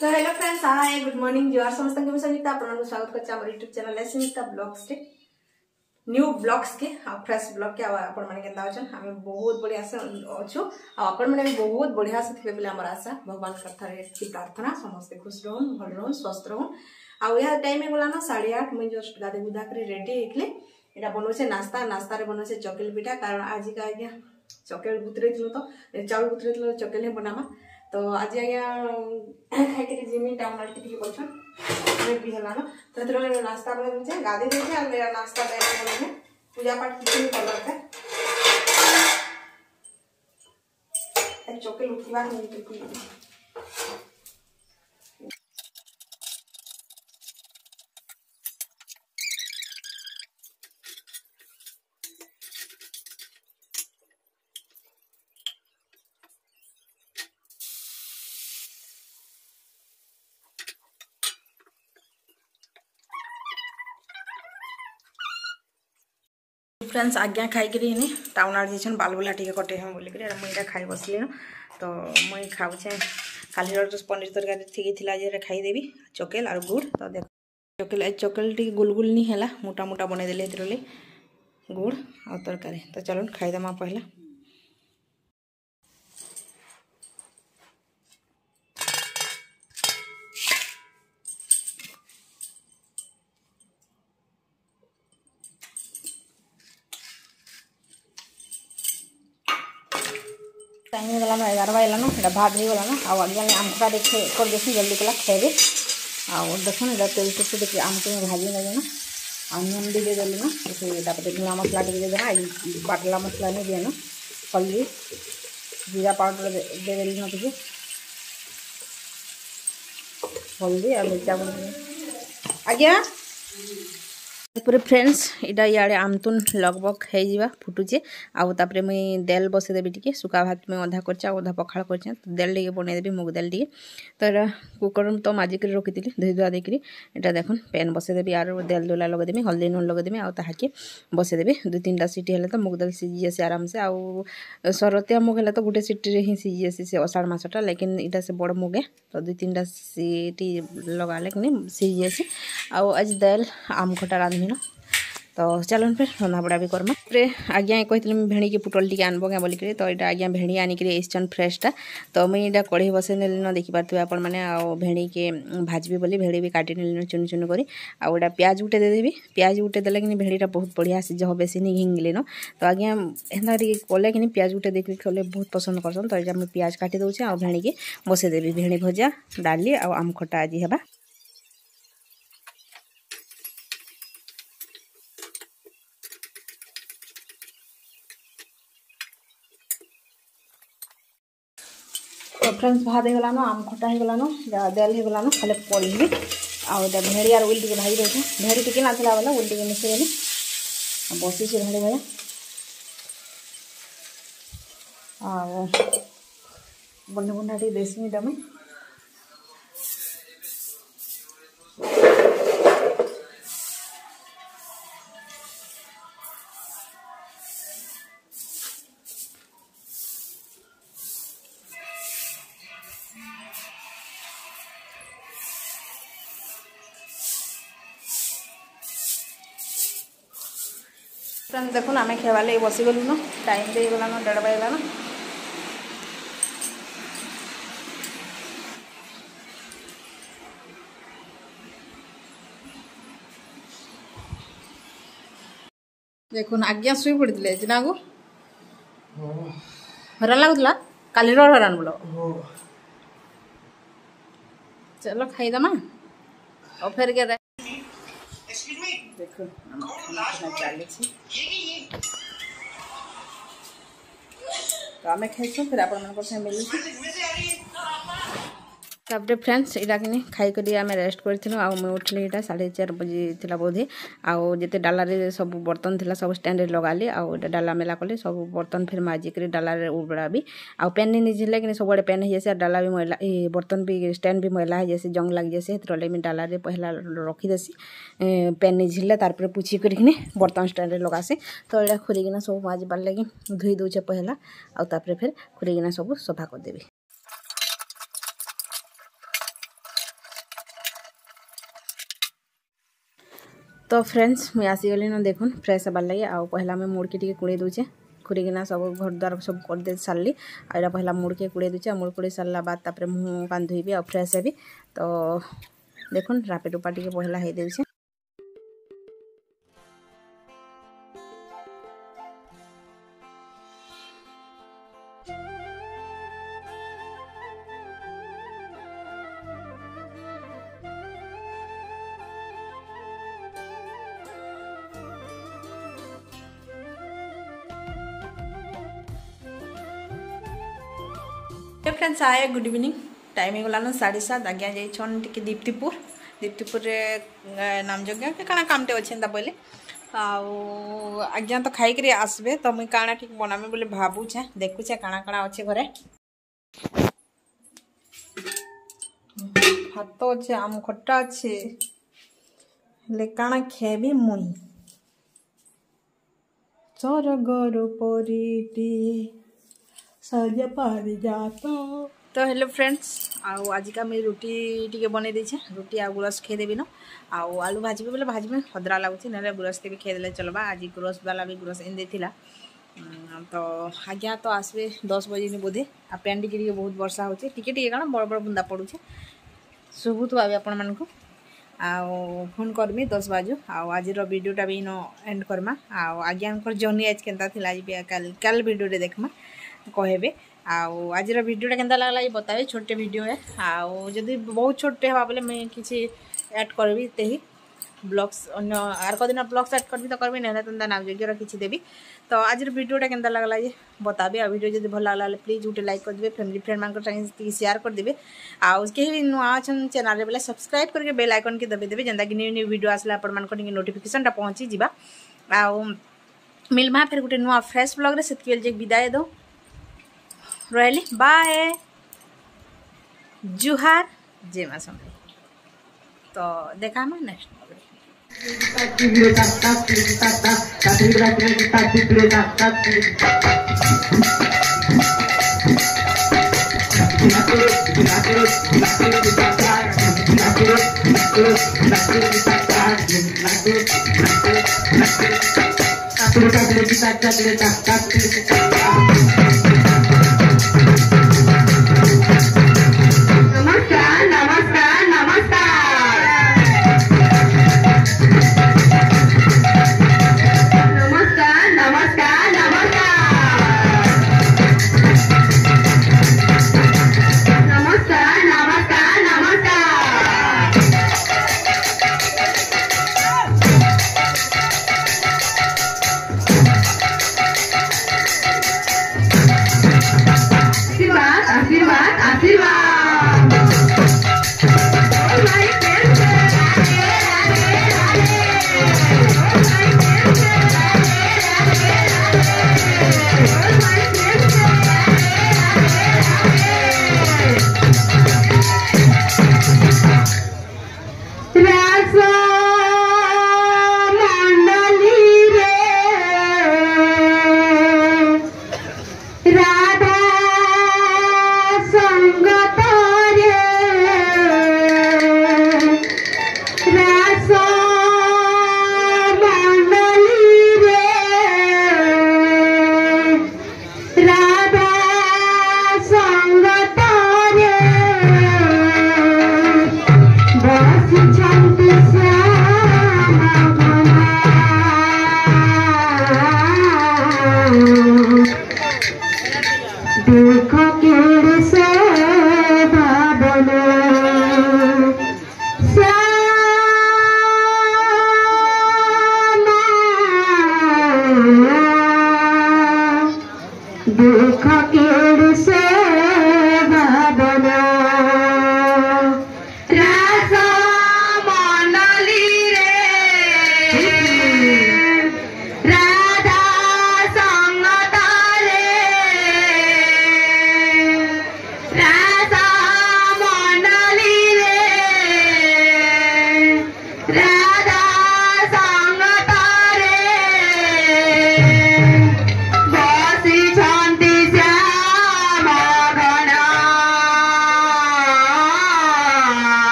तो hello friends, hi good morning जुआर समस्त के संगीता आपन स्वागत करछ हमर YouTube चैनल है संगीता ब्लॉग्स के न्यू ब्लॉग्स के फ्रेश ब्लॉग के आपण माने केता होछन हमें बहुत बढ़िया से अछु आपण माने बहुत बढ़िया से थिबे बोले हमर आशा भगवान कथा रे की प्रार्थना समस्त खुश रहन भल रहन स्वस्थ रहन आ या टाइम में बोला ना 8:30 मैं जस्ट गादे गुदा करे रेडी हेकले एटा बनो से नाश्ता रे बनो से चकल पिठा कारण आज का आज्ञा चकल बुतरे दिनो तो चाउल बुतरे दिनो चकल हे बनामा तो आज आज्ञा खाइके जिमी टाउन आल टिके बोलछन रेड भी हला ना तो तेरे नाश्ता बने दे गादे दे आ मेरा नाश्ता दे बने पूजा पाठ किसी कलर का ए चकल उठीबा नहीं बिल्कुल फ्रेंड्स आज्ञा खाई टाउन आड़ जाइछन बाल बुला टिके कटे हम बोल कर मुझे खाई बसली तो मुई खाऊे काली पनीर तरकारी ठीक थिला जे खाईदेवी चकेल और गुड़ तो देख चकेल चकेल टी गुलगुल नहीं है मोटा मोटा बनईदे गुड़ और तरकारी तो चलो खाईदेमा पहला टाइम हो गला 11 बजलान भात हो गलान आज्ञा आमखा देखे कर देसी जल्दी कला खेबे आ देखो ना तेल तो देखिए आम को भाजी ना अनियन भी दे देना फिर धुआ मसला टे दे देना बाटला मसला नहीं देना हल्दी जीरा पाउडर दे देना टे हल्दी और मिर्चा आज्ञा पूरे फ्रेंड्स इटा इे आमतुन लगभग हो फुटुचे आउे मुई देल बसईदेवी टी सुखा भात में अधा करधा पखाड़ कर तो देल टे बनईदेवी मुग दाल टे तो यहाँ कुकर तो माजिक रखी धोई धुआ देकर यहाँ देखुन पैन बसईदेवी आर देल दोला लगेदेवी हल्दी नून लगेदेवी आके बसईदेवी 2-3टा सीटी है तो मुग दाल सीझी आसी आराम से आउ सरतिया मुग है तो गोटे सीटी ही सीझी आसी से अषाढ़ मसटा लेकिन इटा से बड़ मुगे तो 2-3टा सीटी लगाले कि सीझी आसी आज दाल आम खटा रांधि तो चलो फिर रंधा बड़ा भी करमा आज्ञा कहती भेड़ी के पुटल टी आनब क्या बोलिक तो यहाँ आज्ञा भेड़ी आनिक एसन फ्रेशटा तो मुझे यहाँ कढ़ई बसई नेल देखिपे आपण मैंने भेड़ी के भाजबी बोली भेड़ी भी काटी नेल चुन चुन कर आटा प्याज गुटे देदेवी प्याज गुटे देले कि भेड़ीटा बहुत बढ़िया सिझ बेसी नहीं घिंगलिन तो आज्ञा एंता कले कि प्याज गुटे देख कले बहुत पसंद करसन तो यहाँ मुझे प्याज काटी दूचे आ भेड़ी के बसईदेवी भेड़ी भजा डाली आ आम खटा आज है तो फ्रेंड्स भात हो गलान आम खटा हो गलान देल हो गलान खाली पड़ी आउ भेड़ी आर उल टे भाई दे भेड़ी टिके नाला बोला उल टे मिसेदेली बसी से भेड़ी भाई बंडा बंडा टे देसी डमें फ्रेंड्स देखुन आम खेवार लगे बसीगलु न टाइम दे गलान 1:30 बजलान देखुन आज्ञा शुई पड़े ना को हरान लगुला काली हरान बोलो चलो खाईदमा और फिर क्या देखो चली तो आम खाई फिर आप मिलूँ तापर फ्रेंड्स इटा कि खाई आम रेस्ट करूँ आम उठली यहाँ 4:30 बजे थी बोधे आउ जिते डाला सब बर्तन थी सब स्टैंड लगाली आउ डाला मेला कले सब बर्तन फिर माजिक डाला उबड़ा भी आउ पेन नहीं निजिले कि सब पेन हो जाए डाला भी मैला बर्तन भी स्टैंड भी मैला हो जाए जंग लग जाए से मुझे डाला पहला रखीदेसी पेन निजिले तार पुछी कर बर्तन स्टैंड लगासी तो यहाँ खुरीकिना सब माजबार लगे धोई दूचे पहला आउ फिर खुरीकिना सब सफा करदेवी तो फ्रेंड्स मुझे आसीगली न देखुन फ्रेश हबार लगे आ पहला मैं मुड़ के कुड़े दूचे खुरिकिना सब घर द्वार सब कर सारे आईरा पहला मुड़ के कुड़े दूचे मुड़ कुड़े सारा बाद तापर मुँह कान धोबी आ फ्रेश हेबी तो देखुन रापे टुपा टे पहला हो दूचे। फ्रेंड्स आए गुड इवनिंग टाइम हो गलान 7:30 आज्ञा जाइछन टिके दीप्तिपुर रे नाम यज्ञ के काना कामटे अच्छे बोले आज्ञा तो खाई करी आसबे तो मुई काना ठीक बनामे बोले भाबुछे देखुछे काना काना अच्छे घरे भात अच्छे आम खट्टा अच्छे ले काना खेबी मुई सरगर परिटी सज पारी जाता। तो हेलो फ्रेंड्स आज का मैं रुटी टी बन देछे रुटी आ गुरस खेदेवी न आलू भाजी बोले भाजी में हदरा लगुच ना गुरस के भी खेदे चलवा आज गुरस वाला भी गुरस एन देथिला तो आज्ञा तो आसबे 10 बजे बोधे आ पेन टिके बहुत वर्षा होचे टिके काना बड़ बड़ बुंदा पड़ुचे शुभुत भावे आपण मन को फोन करमी 10 बाजू आज वीडियोटा भी नो एंड करमा आज्ञा जर्नी आज केनता थिला आज कल वीडियो रे देखमा कहे आज वीडियोटा केनता लगला ये बतावे छोटे वीडियो है जदि बहुत छोटे हवा बोले मैं किसी ऐड करबी तेही ब्लॉग्स अन्य आर को दिन ब्लॉग्स ऐड करबी तो करबी ना तो नाम योग्य किसी देवी तो आज वीडियोटा केनता लगला ये बताबे आ वीडियो जदि भल लगला प्लीज गोटे लाइक कर देबे फैमिली फ्रेंड मान संगे शेयर कर देबे कहीं नुआ अछन चैनल रे बोले सब्सक्राइब करके बेल आइकन के दबे देबे जेंता कि न्यू वीडियो आसला आपण मान को नोटिफिकेशन टा पहुंची जिबा मिलमा फिर गोटे नुआ फ्रेश ब्लॉग रे सेतकी जे विदाय दो रही बाय जुहार जय मां समले तो देखा मैं नेक्स्ट Kita